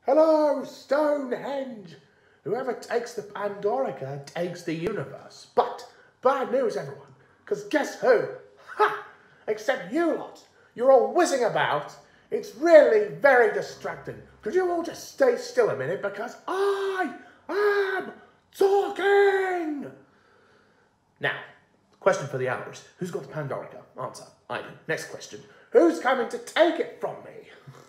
Hello, Stonehenge! Whoever takes the Pandorica takes the universe. But bad news, everyone, because guess who? Ha! Except you lot. You're all whizzing about. It's really very distracting. Could you all just stay still a minute because I am talking? Now, question for the hours. Who's got the Pandorica? Answer. I do. Next question. Who's coming to take it from me?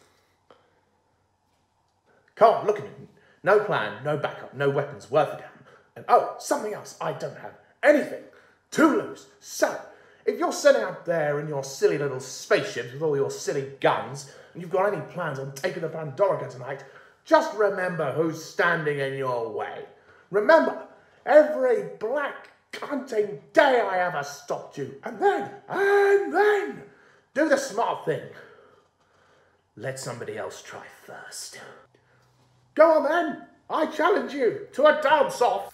Come on, look at me. No plan, no backup, no weapons worth a damn. And oh, something else. I don't have anything to lose. So, if you're sitting up there in your silly little spaceships with all your silly guns, and you've got any plans on taking the Pandorica tonight, just remember who's standing in your way. Remember, every black cunting day I ever stopped you. And then, do the smart thing. Let somebody else try first. Go on then, I challenge you to a dance-off.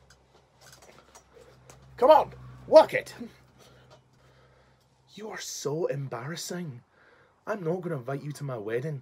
Come on, work it. You are so embarrassing. I'm not going to invite you to my wedding.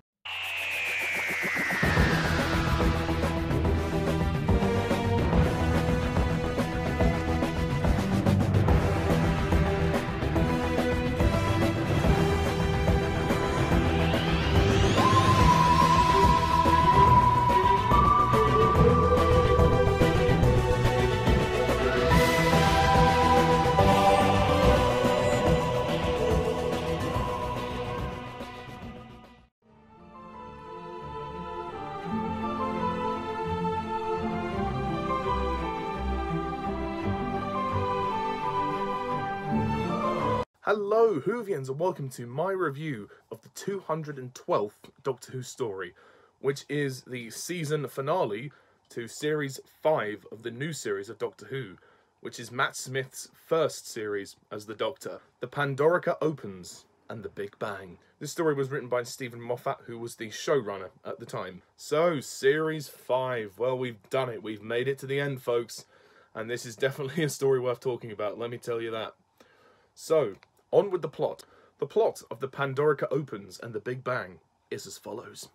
Hello Whovians and welcome to my review of the 212th Doctor Who story, which is the season finale to series 5 of the new series of Doctor Who, which is Matt Smith's first series as the Doctor. The Pandorica opens and the Big Bang. This story was written by Steven Moffat, who was the showrunner at the time. So, series 5, well, we've done it. We've made it to the end, folks. And this is definitely a story worth talking about, let me tell you that. So, on with the plot. The plot of the Pandorica Opens and the Big Bang is as follows.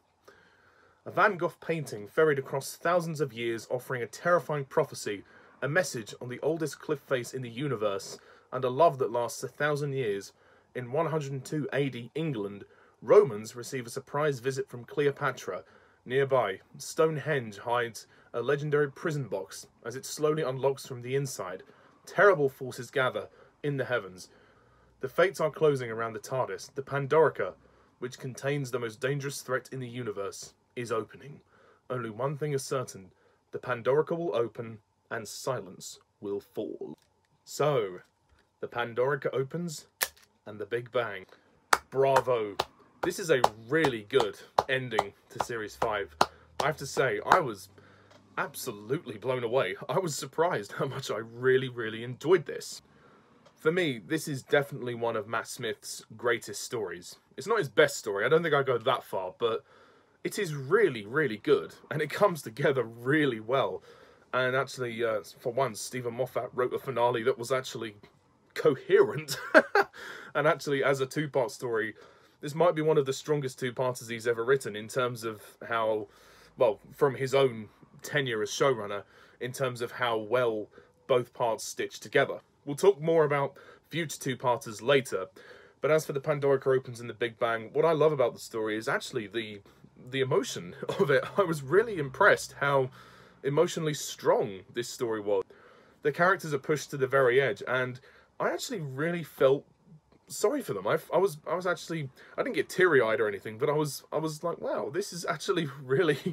A Van Gogh painting ferried across thousands of years, offering a terrifying prophecy, a message on the oldest cliff face in the universe, and a love that lasts 1,000 years. In 102 AD England, Romans receive a surprise visit from Cleopatra. Nearby, Stonehenge hides a legendary prison box. As it slowly unlocks from the inside, terrible forces gather in the heavens. The fates are closing around the TARDIS. The Pandorica, which contains the most dangerous threat in the universe, is opening. Only one thing is certain. The Pandorica will open, and silence will fall. So, the Pandorica opens, and the Big Bang. Bravo. This is a really good ending to Series 5. I have to say, I was absolutely blown away. I was surprised how much I really enjoyed this. For me, this is definitely one of Matt Smith's greatest stories. It's not his best story, I don't think I'd go that far, but it is really good, and it comes together really well. And actually, for once, Steven Moffat wrote a finale that was actually coherent. And actually, as a two-part story, this might be one of the strongest two-parters he's ever written in terms of how, well, from his own tenure as showrunner, in terms of how well both parts stitch together. We'll talk more about future two-parters later, but as for the Pandorica Opens and the Big Bang, what I love about the story is actually the emotion of it. I was really impressed how emotionally strong this story was. The characters are pushed to the very edge, and I actually really felt sorry for them. I was actually, I didn't get teary-eyed or anything, but I was like, wow, this is actually really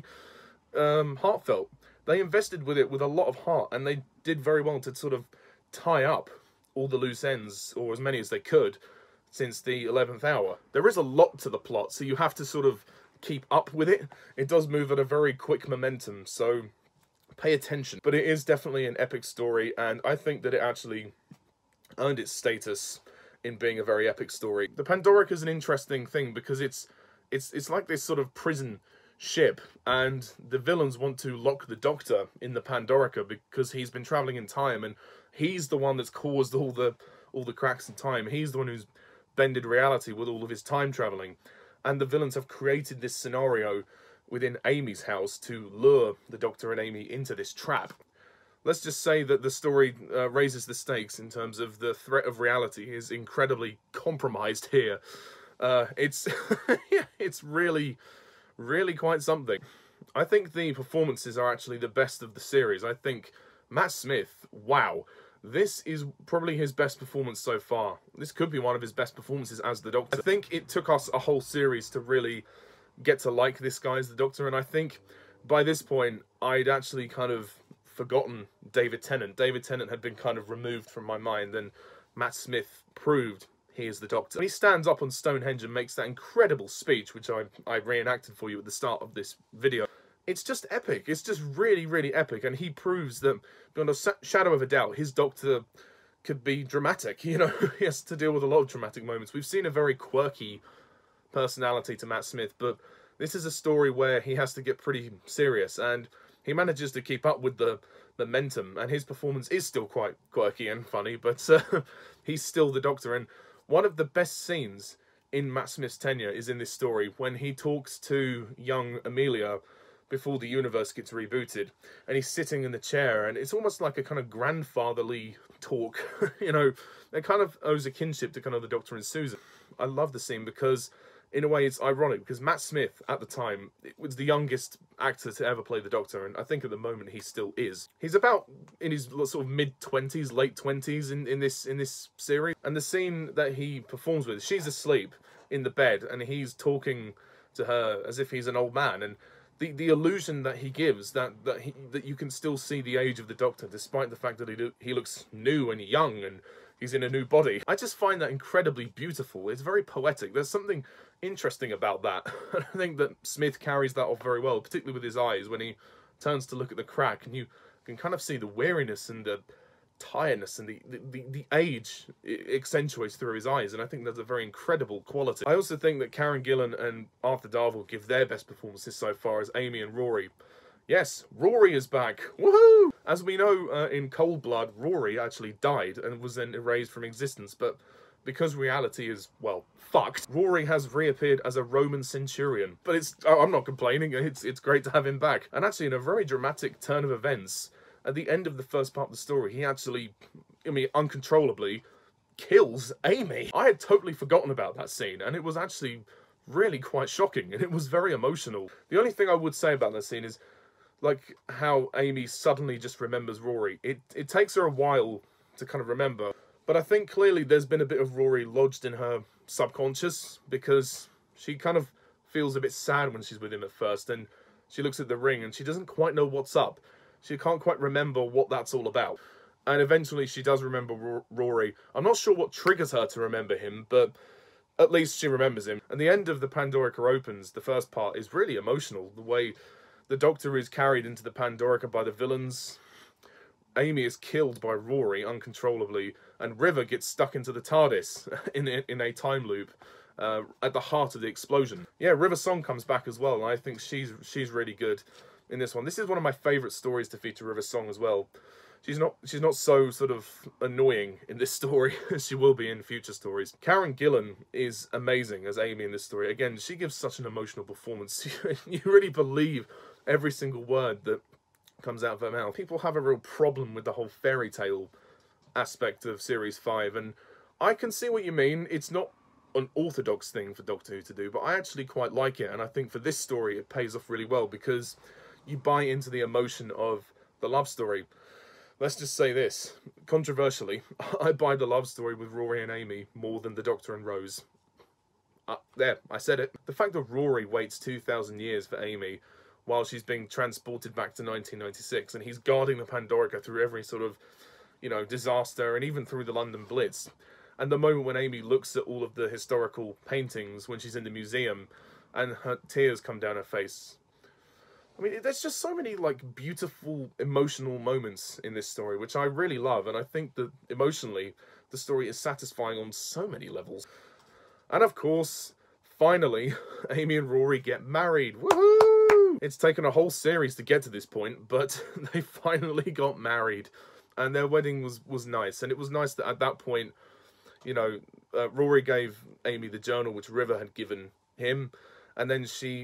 heartfelt. They invested with it with a lot of heart, and they did very well to sort of tie up all the loose ends, or as many as they could, since the 11th hour. There is a lot to the plot, so you have to sort of keep up with it. It does move at a very quick momentum, so pay attention. But it is definitely an epic story, and I think that it actually earned its status in being a very epic story. The Pandorica is an interesting thing because it's like this sort of prison ship, and the villains want to lock the Doctor in the Pandorica because he's been traveling in time, and he's the one that's caused all the cracks in time. He's the one who's bended reality with all of his time traveling. And the villains have created this scenario within Amy's house to lure the Doctor and Amy into this trap. Let's just say that the story raises the stakes in terms of the threat of reality is incredibly compromised here. It's yeah, it's really quite something. I think the performances are actually the best of the series. I think Matt Smith, wow, this is probably his best performance so far. This could be one of his best performances as the Doctor. I think it took us a whole series to really get to like this guy as the Doctor, and I think by this point I'd actually kind of forgotten David Tennant. David Tennant had been kind of removed from my mind, and Matt Smith proved he is the Doctor. When he stands up on Stonehenge and makes that incredible speech, which I reenacted for you at the start of this video, it's just epic. It's just really epic, and he proves that beyond a shadow of a doubt, his Doctor could be dramatic. You know, he has to deal with a lot of dramatic moments. We've seen a very quirky personality to Matt Smith, but this is a story where he has to get pretty serious, and he manages to keep up with the momentum, and his performance is still quite quirky and funny, but he's still the Doctor. And one of the best scenes in Matt Smith's tenure is in this story, when he talks to young Amelia before the universe gets rebooted, and he's sitting in the chair, and it's almost like a kind of grandfatherly talk. You know, it kind of owes a kinship to kind of the Doctor and Susan. I love the scene because, in a way, it's ironic, because Matt Smith, at the time, was the youngest actor to ever play the Doctor, and I think at the moment he still is. He's about in his sort of mid-20s, late 20s in this series, and the scene that he performs with, she's asleep in the bed, and he's talking to her as if he's an old man, and the illusion that he gives, that you can still see the age of the Doctor, despite the fact that he looks new and young, and he's in a new body. I just find that incredibly beautiful. It's very poetic. There's something interesting about that. I think that Smith carries that off very well, particularly with his eyes, when he turns to look at the crack, and you can kind of see the weariness and the tiredness, and the age accentuates through his eyes, and I think that's a very incredible quality. I also think that Karen Gillan and Arthur Darvill give their best performances so far as Amy and Rory. Yes, Rory is back. Woohoo! As we know, in Cold Blood, Rory actually died and was then erased from existence, but because reality is, well, fucked, Rory has reappeared as a Roman centurion. But I'm not complaining, it's great to have him back. And actually, in a very dramatic turn of events, at the end of the first part of the story, he actually, I mean, uncontrollably kills Amy. I had totally forgotten about that scene, and it was actually really quite shocking, and it was very emotional. The only thing I would say about that scene is, like, how Amy suddenly just remembers Rory. It takes her a while to kind of remember, but I think clearly there's been a bit of Rory lodged in her subconscious, because she kind of feels a bit sad when she's with him at first, and she looks at the ring and she doesn't quite know what's up. She can't quite remember what that's all about. And eventually she does remember Rory. I'm not sure what triggers her to remember him, but at least she remembers him. And the end of the Pandorica Opens, the first part, is really emotional. The way the Doctor is carried into the Pandorica by the villains. Amy is killed by Rory uncontrollably, and River gets stuck into the TARDIS in a time loop at the heart of the explosion. Yeah, River Song comes back as well, and I think she's really good in this one. This is one of my favourite stories to feature River Song as well. She's not so sort of annoying in this story as she will be in future stories. Karen Gillan is amazing as Amy in this story. Again, she gives such an emotional performance. You really believe every single word that comes out of her mouth. People have a real problem with the whole fairy tale aspect of Series 5, and I can see what you mean. It's not an orthodox thing for Doctor Who to do, but I actually quite like it, and I think for this story it pays off really well, because you buy into the emotion of the love story. Let's just say this, controversially, I buy the love story with Rory and Amy more than the Doctor and Rose. There, I said it. The fact that Rory waits 2,000 years for Amy while she's being transported back to 1996, and he's guarding the Pandorica through every sort of, you know, disaster, and even through the London Blitz. And the moment when Amy looks at all of the historical paintings when she's in the museum, and her tears come down her face. I mean, there's just so many, like, beautiful, emotional moments in this story, which I really love, and I think that, emotionally, the story is satisfying on so many levels. And, of course, finally, Amy and Rory get married. Woohoo! It's taken a whole series to get to this point, but they finally got married, and their wedding was nice, and it was nice that at that point, you know, Rory gave Amy the journal which River had given him, and then she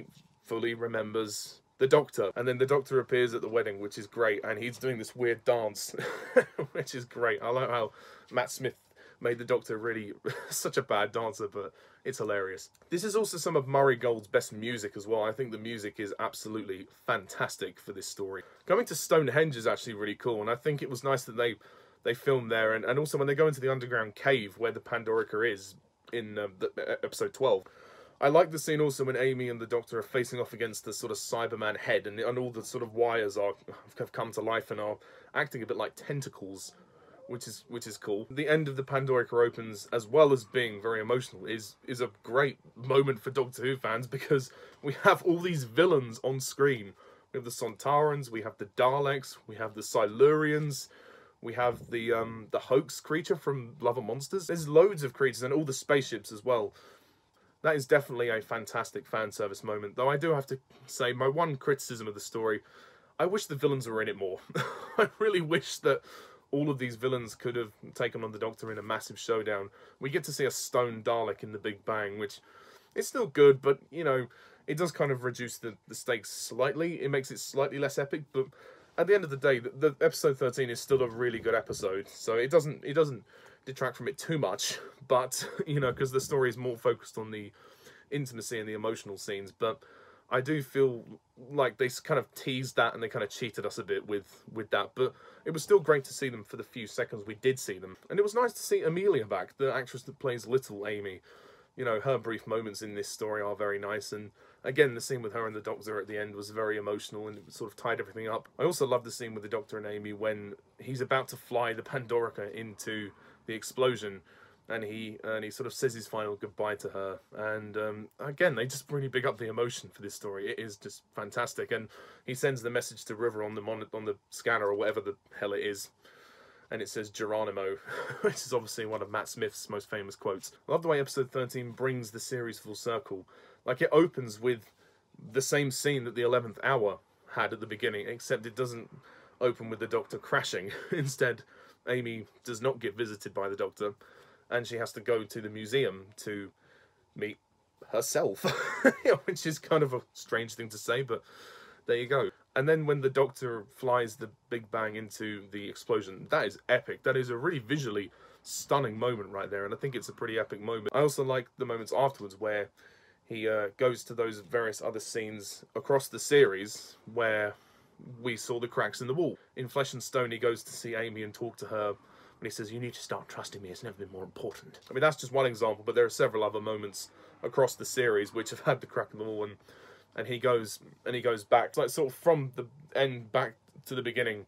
fully remembers the Doctor. And then the Doctor appears at the wedding, which is great, and he's doing this weird dance, which is great. I like how Matt Smith made the Doctor really such a bad dancer, but it's hilarious. This is also some of Murray Gold's best music as well. I think the music is absolutely fantastic for this story. Going to Stonehenge is actually really cool, and I think it was nice that they filmed there, and also when they go into the underground cave where the Pandorica is in episode 12. I like the scene also when Amy and the Doctor are facing off against the sort of Cyberman head, and all the sort of wires have come to life and are acting a bit like tentacles, which is cool. The end of the Pandorica opens, as well as being very emotional, is a great moment for Doctor Who fans, because we have all these villains on screen. We have the Sontarans, we have the Daleks, we have the Silurians, we have the hoax creature from Love and Monsters. There's loads of creatures, and all the spaceships as well. That is definitely a fantastic fan service moment, though I do have to say my one criticism of the story, I wish the villains were in it more. I really wish that all of these villains could have taken on the Doctor in a massive showdown. We get to see a stone Dalek in the Big Bang, which is still good, but, you know, it does kind of reduce the stakes slightly. It makes it slightly less epic, but at the end of the day, the episode 13 is still a really good episode, so it doesn't detract from it too much, but, you know, because the story is more focused on the intimacy and the emotional scenes, but I do feel like they kind of teased that and they kind of cheated us a bit with that, but it was still great to see them for the few seconds we did see them. And it was nice to see Amelia back, the actress that plays Little Amy. You know, her brief moments in this story are very nice, and again, the scene with her and the Doctor at the end was very emotional and it sort of tied everything up. I also love the scene with the Doctor and Amy when he's about to fly the Pandorica into the explosion, and he sort of says his final goodbye to her, and again, they just really big up the emotion for this story. It is just fantastic, and he sends the message to River on the scanner or whatever the hell it is, and it says Geronimo, which is obviously one of Matt Smith's most famous quotes. I love the way episode 13 brings the series full circle. Like, it opens with the same scene that the 11th Hour had at the beginning, except it doesn't open with the Doctor crashing. Instead, Amy does not get visited by the Doctor, and she has to go to the museum to meet herself, which is kind of a strange thing to say, but there you go. And then when the Doctor flies the Big Bang into the explosion, that is epic. That is a really visually stunning moment right there, and I think it's a pretty epic moment. I also like the moments afterwards where he goes to those various other scenes across the series where we saw the cracks in the wall. In Flesh and Stone, he goes to see Amy and talk to her, and he says, "You need to start trusting me, it's never been more important." I mean, that's just one example, but there are several other moments across the series which have had the crack in the wall, and he goes back, like sort of from the end back to the beginning,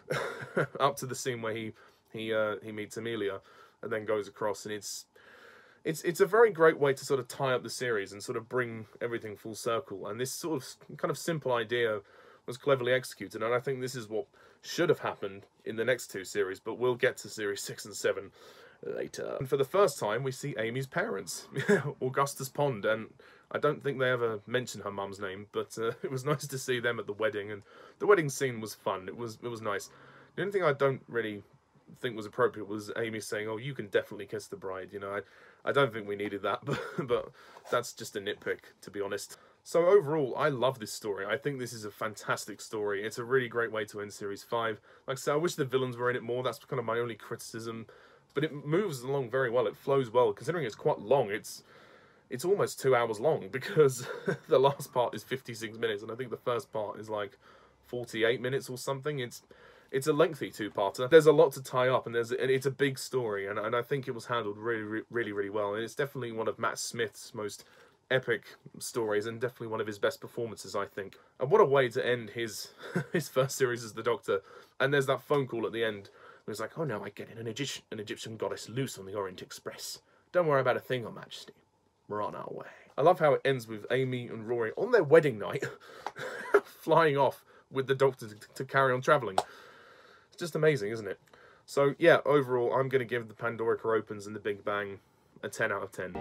up to the scene where he meets Amelia, and then goes across, and it's a very great way to sort of tie up the series and sort of bring everything full circle. And this sort of kind of simple idea was cleverly executed, and I think this is what should have happened in the next two series, but we'll get to series 6 and 7 later. And for the first time, we see Amy's parents, Augustus Pond, and I don't think they ever mention her mum's name, but it was nice to see them at the wedding, and the wedding scene was fun. It was nice. The only thing I don't really think was appropriate was Amy saying, "Oh, you can definitely kiss the bride." You know, I don't think we needed that, but that's just a nitpick, to be honest. So overall, I love this story. I think this is a fantastic story. It's a really great way to end Series 5. Like I said, I wish the villains were in it more. That's kind of my only criticism. But it moves along very well. It flows well. Considering it's quite long, it's almost 2 hours long, because the last part is 56 minutes, and I think the first part is like 48 minutes or something. It's a lengthy two-parter. There's a lot to tie up, and it's a big story, and I think it was handled really well. And it's definitely one of Matt Smith's most epic stories, and definitely one of his best performances, I think. And what a way to end his first series as the Doctor. And there's that phone call at the end where he's like, "Oh no, I get it, an Egyptian goddess loose on the Orient Express. Don't worry about a thing, Your Majesty. We're on our way." I love how it ends with Amy and Rory on their wedding night flying off with the Doctor to carry on travelling. It's just amazing, isn't it? So yeah, overall, I'm going to give the Pandorica Opens and the Big Bang a 10 out of 10.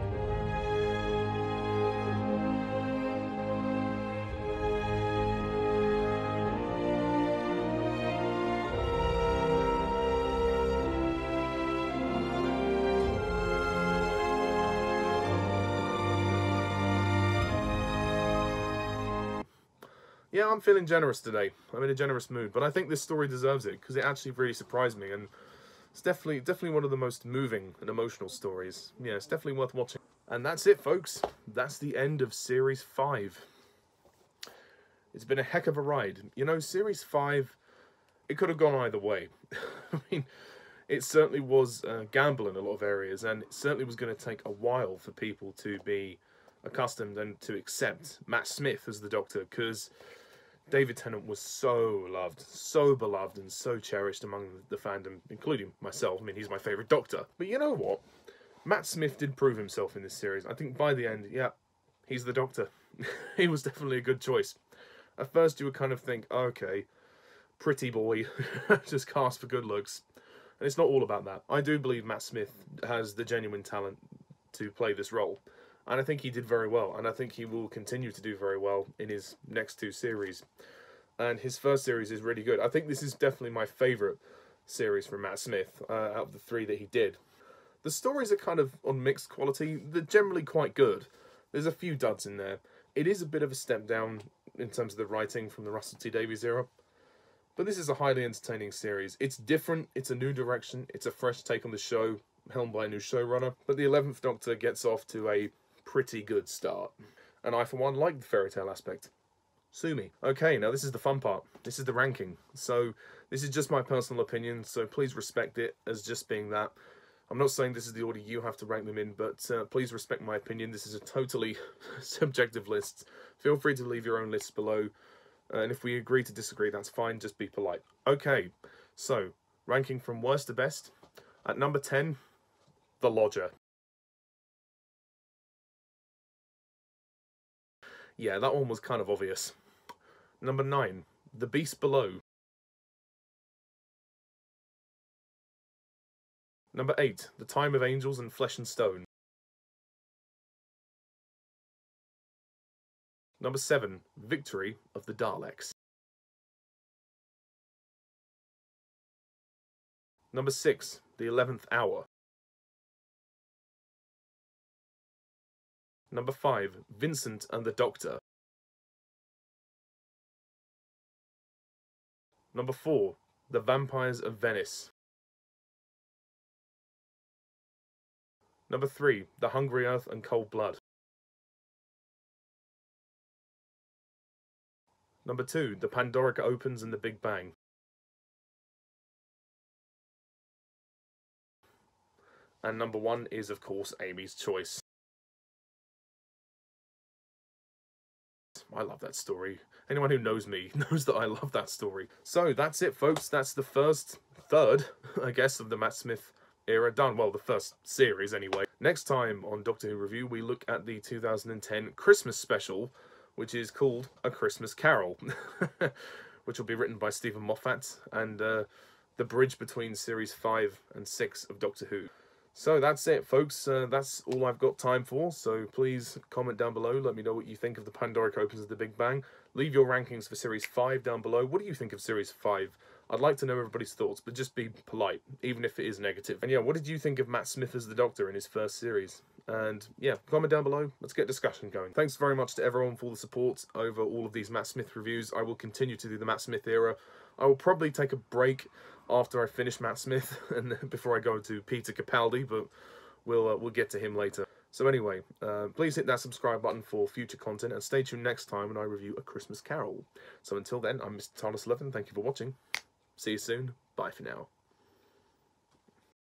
yeah, I'm feeling generous today. I'm in a generous mood, but I think this story deserves it because it actually really surprised me, and it's definitely one of the most moving and emotional stories. Yeah, it's definitely worth watching. And that's it, folks. That's the end of Series 5. It's been a heck of a ride. You know, Series 5, it could have gone either way. I mean, it certainly was a gamble in a lot of areas, and it certainly was going to take a while for people to be accustomed and to accept Matt Smith as the Doctor, because David Tennant was so loved, so beloved, and so cherished among the fandom, including myself. I mean, he's my favourite Doctor. But you know what? Matt Smith did prove himself in this series. I think by the end, yeah, he's the Doctor. He was definitely a good choice. At first, you would kind of think, okay, pretty boy, just cast for good looks. And it's not all about that. I do believe Matt Smith has the genuine talent to play this role. And I think he did very well. And I think he will continue to do very well in his next 2 series. And his first series is really good. I think this is definitely my favourite series from Matt Smith out of the 3 that he did. The stories are kind of on mixed quality. They're generally quite good. There's a few duds in there. It is a bit of a step down in terms of the writing from the Russell T Davies era. But this is a highly entertaining series. It's different, it's a new direction, it's a fresh take on the show, helmed by a new showrunner. But the 11th Doctor gets off to a pretty good start. And I, for one, like the fairy tale aspect. Sue me. Okay, now this is the fun part. This is the ranking. So, this is just my personal opinion, so please respect it as just being that. I'm not saying this is the order you have to rank them in, but please respect my opinion. This is a totally subjective list. Feel free to leave your own lists below. And if we agree to disagree, that's fine. Just be polite. Okay, so, ranking from worst to best. At number 10, The Lodger. Yeah, that one was kind of obvious. Number 9, The Beast Below. Number 8, The Time of Angels and Flesh and Stone. Number 7, Victory of the Daleks. Number 6, The 11th Hour. Number 5, Vincent and the Doctor. Number 4, The Vampires of Venice. Number 3, The Hungry Earth and Cold Blood. Number 2, The Pandorica Opens and the Big Bang. And number 1 is, of course, Amy's Choice. I love that story. Anyone who knows me knows that I love that story. So that's it, folks. That's the third, I guess, of the Matt Smith era done. Well, the first series, anyway. Next time on Doctor Who Review, we look at the 2010 Christmas special, which is called A Christmas Carol, which will be written by Stephen Moffat, and the bridge between Series 5 and 6 of Doctor Who. So that's it, folks. That's all I've got time for. So please comment down below. Let me know what you think of the Pandorica Opens of the Big Bang. Leave your rankings for Series 5 down below. What do you think of Series 5? I'd like to know everybody's thoughts, but just be polite, even if it is negative. And yeah, what did you think of Matt Smith as the Doctor in his first series? And yeah, comment down below. Let's get discussion going. Thanks very much to everyone for the support over all of these Matt Smith reviews. I will continue to do the Matt Smith era. I will probably take a break after I finish Matt Smith and before I go to Peter Capaldi, but we'll get to him later. So anyway, please hit that subscribe button for future content, and stay tuned next time when I review A Christmas Carol. So until then, I'm Mr. TARDIS11. Thank you for watching. See you soon. Bye for now.